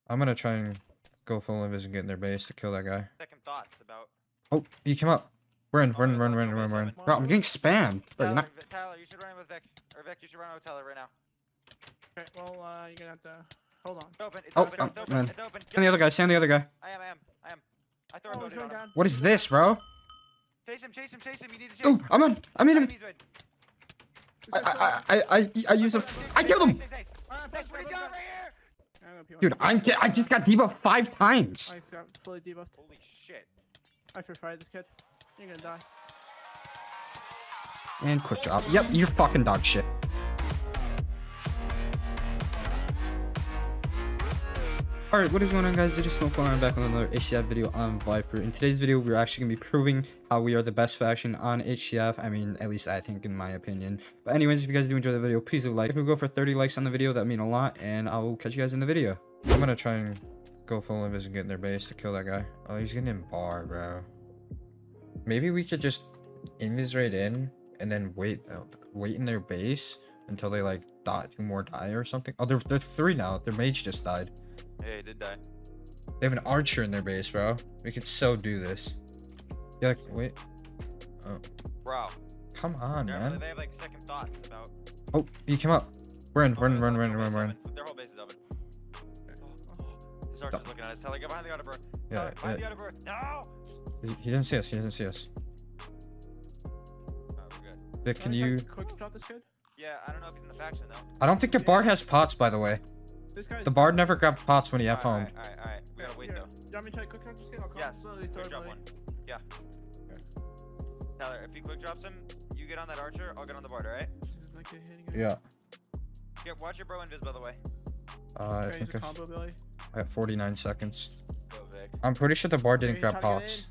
I'm gonna try and go full invis and get in their base to kill that guy. Second thoughts about. Oh, you came up. Run. Bro, I'm getting spammed. Bro, you're not... Tyler, you should run with Vic. Or Vic, you should run with Tyler right now. Okay, well, you're gonna have to hold on. It's open. It's Oh, open. It's open. man. It's open. Stand the other guy. Stand the other guy. I am. I throw a boat on him. What is this, bro? Chase him. You need to chase. Oh, I'm in him. Enemies win. I use a... I killed him. Nice, what is he on right here? Dude, I just got debuffed 5 times. I got fully debuffed. Holy shit. I first fired this kid. You're gonna die. And quick job. Yep, you're fucking dog shit. Alright, what is going on, guys? It is Snowfall, and I'm back with another HCF video on Viper. In today's video, we're actually going to be proving how we are the best faction on HCF. I mean, at least I think, in my opinion. But anyways, if you guys do enjoy the video, please leave a like. If we go for 30 likes on the video, that'd mean a lot, and I'll catch you guys in the video. I'm going to try and go full invis and get in their base to kill that guy. Oh, he's getting in bar, bro. Maybe we could just invis right in, and then wait in their base until they, like, die, 2 more die or something. Oh, they're 3 now. Their mage just died. Hey, he did die. They have an archer in their base, bro. We could so do this. Yeah, like, wait. Oh. Bro. Come on, man. They have like second thoughts about. Oh, you came up. Run. Their whole base is open. This archer's looking at us. Tyler, get behind the other bird. Yeah, behind the other bird. No! He didn't see us. He doesn't see us. Oh, we're good. Vic, can you... Quick drop this kid? Yeah, I don't know if he's in the faction though. I don't think your bard has pots, by the way. The bard never got pots when he F homed. Alright. We gotta wait though. Do you want me to try quick drop this kid? I'll call Yes, slowly quick throw drop it one. Yeah. Tyler, if he quick drops him, you get on that archer, I'll get on the board, alright? Yeah. Watch your bro invis, by the way. I think I have 49 seconds. Go, Vic. I'm pretty sure the bard didn't grab pots.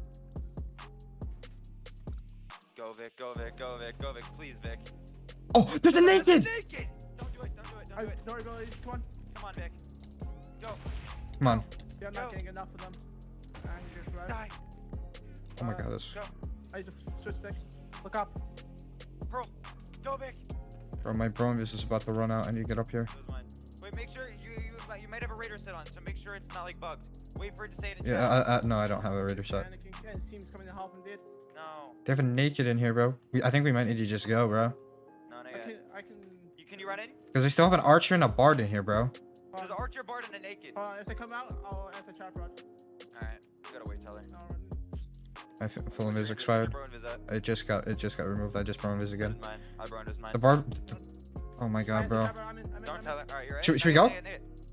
Go, Vic. Please, Vic. Oh, there's a naked! Don't do it. Sorry, Billy. Come on. Come on, Vic. Go. Come on. Yeah, I'm not getting enough of them. I just Die. Oh my god, this... Go. I use a switch stick. Look up. Pearl. Go, Vic. Bro, my bro invis is about to run out. I need to get up here. Wait, make sure you might have a raider set on, so make sure it's not like bugged. Wait for it to say it in chat. Yeah, no, I don't have a raider set. Yeah, his team's coming to help him, dude. No. They have a naked in here, bro. I think we might need to just go, bro. No, not yet. Can you run in? Because they still have an archer and a bard in here, bro. There's an archer, bard, and a naked. If they come out, I'll answer trap rod. Alright, we gotta wait, Tyler. My full invis expired. It just got removed. I just bro invis again. I bro invis mine. The bard. Oh my god, bro. Don't tell him. Alright, you're right. Should we go?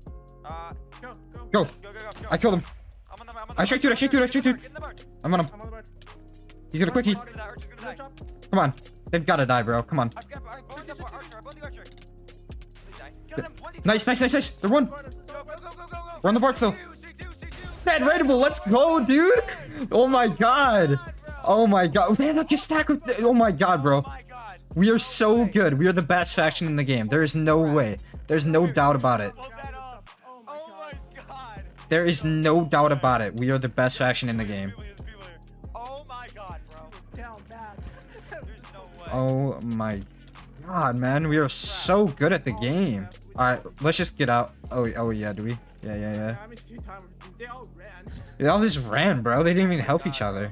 Go. I killed him. I shot dude. I'm on him. He's gonna quickie. Come on. They've gotta die, bro. Come on. Nice. They're one. We're on the board still. Dead raidable. Let's go, dude. Oh my god. They have just stack with. Oh my god, bro. We are so good. We are the best faction in the game. There is no way. There's no doubt about it. There is no doubt about it. We are the best faction in the game. Oh my god, bro. Oh my god, man. We are so good at the game. Alright, let's just get out. Oh yeah, do we? Yeah. They all just ran, bro. They didn't even help each other.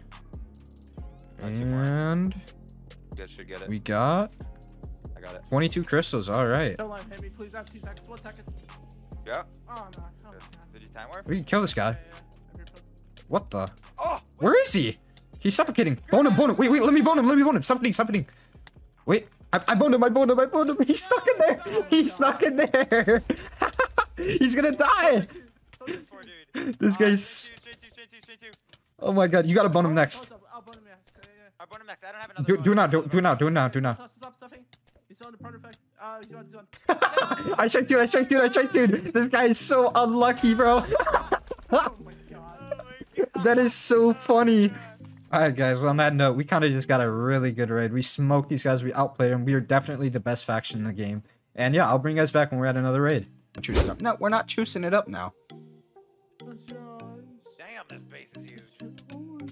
And we got 22 crystals. Alright. Don't let him hit me, please. I have 2 seconds. 1 second. Yeah. Oh no. Did you time warp? We can kill this guy. Yeah. What the? Oh, where is he? He's suffocating. Bone him. Wait, let me bone him. Something. Wait, I boned him. He's stuck in there. He's stuck in there. He's gonna die. This guy's... Oh my god, you gotta bone him next. I'll bone him next. I bone him next. I don't have another. Do it now. Stop. He's on the part effect. He's on. I shot dude. This guy is so unlucky, bro. Oh my god. That is so funny. Alright, guys, well, on that note, we kind of just got a really good raid. We smoked these guys, we outplayed them. We are definitely the best faction in the game. And yeah, I'll bring you guys back when we're at another raid. Choose it up. No, we're not choosing it up now. Damn, this base is huge.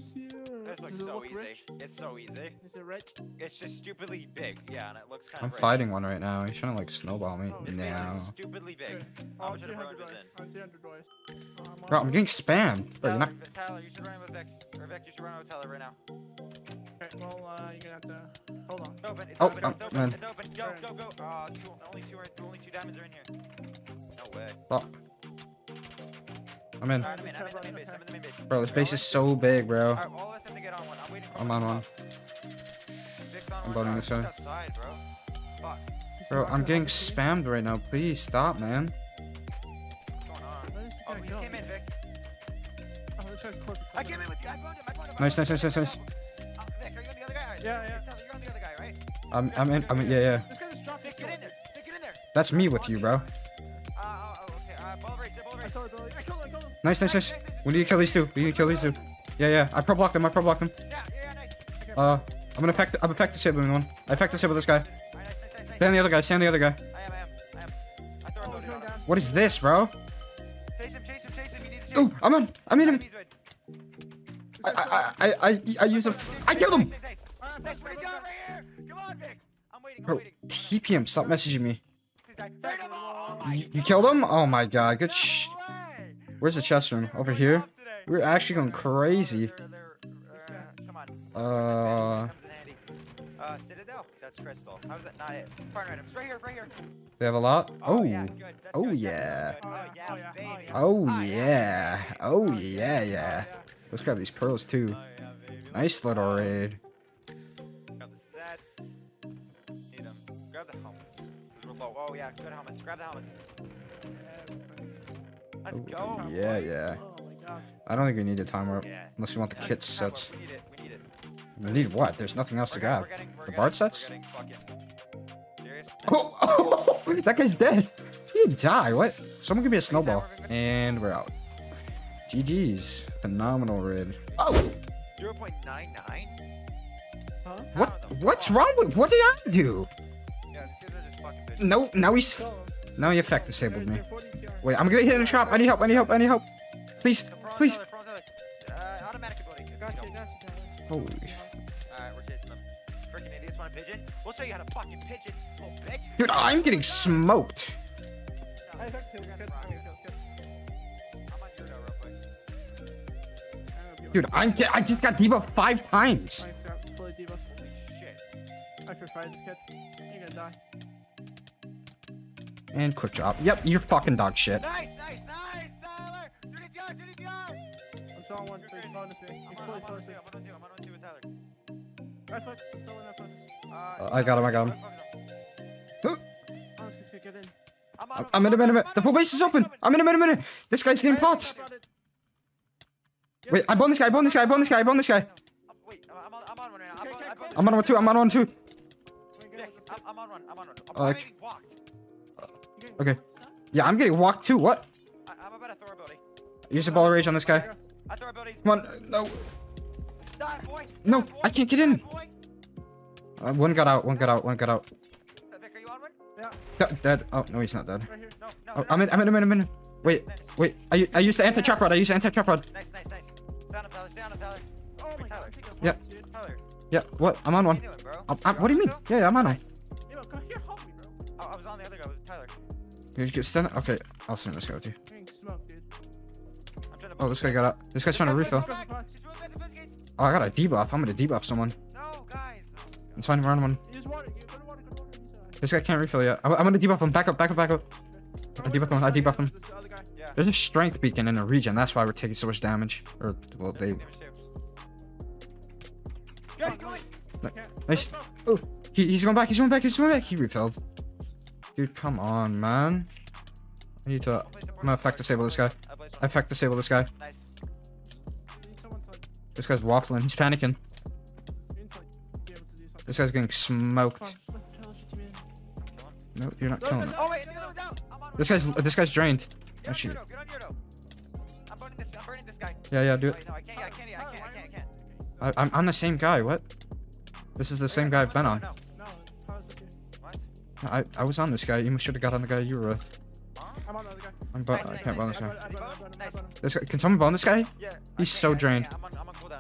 It's like Does it so look easy. rich? It's so easy. Is it rich? It's just stupidly big. Yeah, and it looks kind I'm of. fighting one right now. He's trying to like snowball me. Oh, This base No. is stupidly big. Okay. How Oh, much of the burn was in? I'm 300 dollars. Bro, I'm getting spammed. Bro, you're not. Tyler, you should run with Vic. Or Vic, you should run with Tyler right now. Okay, well, you're gonna have to hold on. It's open. It's Oh, open. It's open. man. It's open. Go, go, go. Only two diamonds are in here. No way. Oh. I'm in. Alright, I'm in the main base. I'm in the main base. Bro, this base is so big, bro. Alright, all of us have to get on one. I'm waiting for I'm one on to one. pop. Vic's on I'm one. boating Alright, this side. what's outside, bro? Fuck. Bro, I'm getting spammed right now. Please stop, man. What's going on? Where does this Oh, guy you go? came in, Vic. Oh, this guy's close. I came in with you. I found him. I found him. Nice, nice, nice, nice, nice. Vic, are you on the other guy? Alright, Yeah, yeah. Tyler, you're on the other guy, right? I'm in, yeah. This guy just dropped Vic, get in there. Vic, get in there. That's me with you, bro. Okay. Ball rage. I killed him. I killed him. Nice, nice, nice. We need to kill these two. We need to kill these two. Yeah. I pro blocked them. Yeah, nice. I'm gonna pack the disable one. I pack disable this guy. Alright, nice. Stay on the other guy. Stay on the other guy. I am. I throw a Oh, building he's going on him. down. What is this, bro? Chase him. You need to chase. Oh, I'm in him. He's red. I use a. I killed him. Nice. Nice, what is he on right here? Come on, Vic. I'm waiting. Bro, TP him. Stop messaging me. Please die. Bait him. Oh my You killed him? Oh my god. Good sh. way. Where's the chest room? Over here? We're actually going crazy. Come on. Uh, Comes in handy. Citadel. That's crystal. How is that not it? Partner items. Right here. they have a lot. Oh. yeah, good. That's Oh, good. yeah. That's so good. Oh yeah, baby. Oh yeah. Oh yeah. Let's grab these pearls too. Oh yeah, baby. Nice little raid. Grab the sets. Need them. Grab the helmets. 'Cause we're low. Oh yeah, good helmets. Grab the helmets. Let's Oh, go. yeah, boys. yeah. Oh my god. I don't think we need a timer Yeah. unless you want the Yeah, kit let's grab sets. one. We need it. We need what? There's nothing else to grab. The Bard sets? We're getting fucking... Serious? Oh, that guy's dead. He didn't die. What? Someone give me a snowball. And we're out. GG's. Phenomenal raid. Oh, 0.99? Huh? what's wrong with? What did I do? Yeah, these guys are just fucking bitches. No, now he's. Kill him. Now he effect disabled me. They're 40 TR. Wait, I'm gonna hit in a trap. I need help. Please. Please. Automatic ability. Gotcha. Holy Alright, we're chasing them. Freaking idiots want a pigeon? We'll show you how to fucking pigeon. Oh, bitch. Dude, I'm getting smoked. I effected him. Good. I'm on your real quick. Dude, I just got debuffed 5 times. Fully debuff. Holy shit. I first fight this kid. You're gonna die. And quick drop. Yep, you're fucking dog shit. Nice, Tyler! 2 DTR! I'm still on one, so he's slowing this me. He's fully slowing this. I'm on two with Tyler. Right focus. Still in that focus. I got him. Oh, this kid's gonna get in. I'm in a minute. The full base is open. I'm in a minute. This guy's getting pots. Wait, I bone this guy. Wait, I'm on one right now. I'm on one too. Vic, I'm on one. Oh, I'm okay. getting walked. Okay. Yeah, I'm getting walked too. What? I'm about to throw ability. Use a ball of rage on this guy. I throw ability. Come on. No. Die, boy. No, Die, boy. I can't get in. Die, boy. One got out. Vic, are you on one? Yeah, Dead. Oh, no, he's not dead. right here. No. Oh, I'm in a. Wait. I used the anti-trap rod. Nice. Stay on him, Tyler. Oh my god. Tyler. I think I'm Yeah. fucked, dude. Tyler. Yeah, what? I'm on What one. are you doing, bro? What do you mean? Yeah, I'm on one. Yo, come here, help me, bro. I was on the other guy with Tyler. You get stand. Okay, I'll send this guy with you. I'm getting smoked, dude. I'm trying to. Oh, this guy got out. This guy's trying to refill. Oh, I got a debuff. I'm gonna debuff someone. No, guys. It's fine. We're on one. Use water. You go to water. This guy can't refill yet. I'm gonna debuff him. Back up. I debuffed him. This other guy. Yeah. There's a strength beacon in the region. That's why we're taking so much damage. Or, well, they. Go, go in. Nice. Oh, he's going back. He refilled. Dude, come on, man. I need to. I'm gonna effect disable this guy. Effect disable this guy. Nice. You need someone to, like, This guy's waffling. He's panicking. you need to, like, be able to do something. This guy's getting smoked. Come on, tell us what you mean. No, you're not killing him. Oh wait, the other one's out. I'm on. This guy's drained. Get on Actually, your dough. I'm burning this guy. yeah, do it. Wait, no, I can't. I'm the same guy. What? This is the same guy I've been on. No. No, Tyler's with you. What? I was on this guy. You should have got on the guy you were with. I'm on the other guy. I can't bone this guy. I bought him. Can someone bone this guy? Yeah. He's so drained. I'm on cooldown. I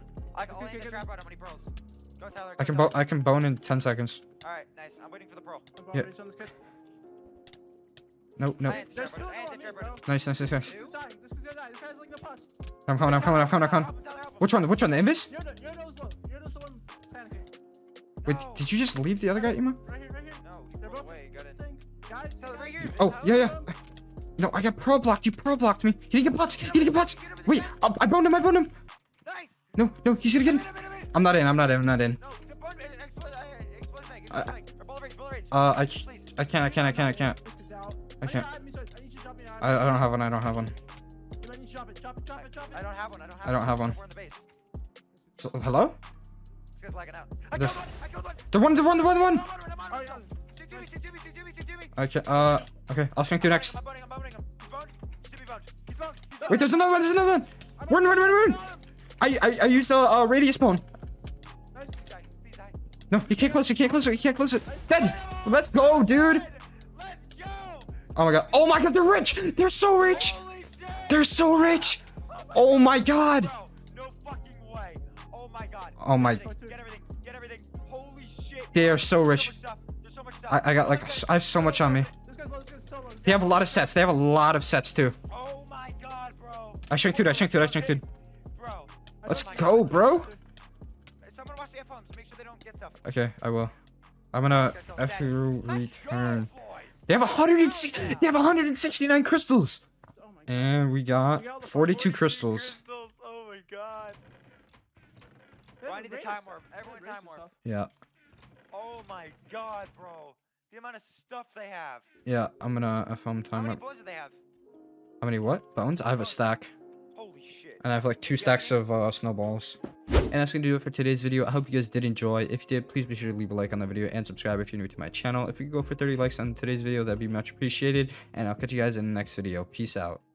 I can only hit the trap out. How many pearls? Go, Tyler. I can bone in 10 seconds. All right, nice. I'm waiting for the pearl. Yeah. Reach on this kid. Nope, nope. I hit the There's trap two out. I hit the on me, trap bro. out. Nice. This guy's dying. This guy's gonna die. This guy's like no pots. I'm coming. Help him, Tyler, help him. Which one? The invis? You're those low. You're those the one panicking. Wait, No. did you just leave the other guy, Ema? Right here, right here. No, They're roll both away. Got it. thing. Guys, Tyler, right here. Oh, Tyler, yeah. No, I got pro blocked. You pro blocked me. He didn't get pots. He didn't get pots. Wait, I boned him. Nice. No, he's gonna get him. I'm not in. No, the bone, explode mag. Or bullet rage. Please. I can't. this kid's out. I can't. I need you to drop me out. I don't have one. You might need to drop it. Drop it. I don't have one. I don't have one. We're in the base. So, hello? This guy's lagging out. This- I killed one. The one. I'm on one. Oh, yeah. Stick to me. Okay. Okay. I'll swing through next. I'm boning him. He's boned. He should be boned. He's boned. Wait, there's another one. Run. I used the radius bone. Nice. Please die. No, he can't close it. Dead. Let's go, dude. Let's go. Oh my god, they're rich. They're so rich. Holy shit. Oh my god. Bro, no fucking way. Oh my god. Oh my. Get everything. Holy shit. They are so rich. There's so much stuff. I got like I have so much on me. This guy's low. This guy's so low. They have a lot of sets. Too. Oh my god, bro. I shanked dude. Bro. Let's Oh my go, God. bro. Someone watch the F-homes. Make sure they don't get stuff. Okay, I will. I'm gonna Let's go, F you Let's go, return. boys. They have 169 crystals. Oh my god. And we got 42 crystals. Oh my god. They Bro, I have need the rage time stuff. warp. They have Everyone rage time and warp. stuff. Yeah. Oh my god, bro. The amount of stuff they have. Yeah, I'm gonna FM How time many up. bones do they have? How many what? Bones? I have a stack. Holy shit. And I have like 2 stacks of snowballs. And that's gonna do it for today's video. I hope you guys did enjoy. If you did, please be sure to leave a like on the video and subscribe if you're new to my channel. If we could go for 30 likes on today's video, that'd be much appreciated. And I'll catch you guys in the next video. Peace out.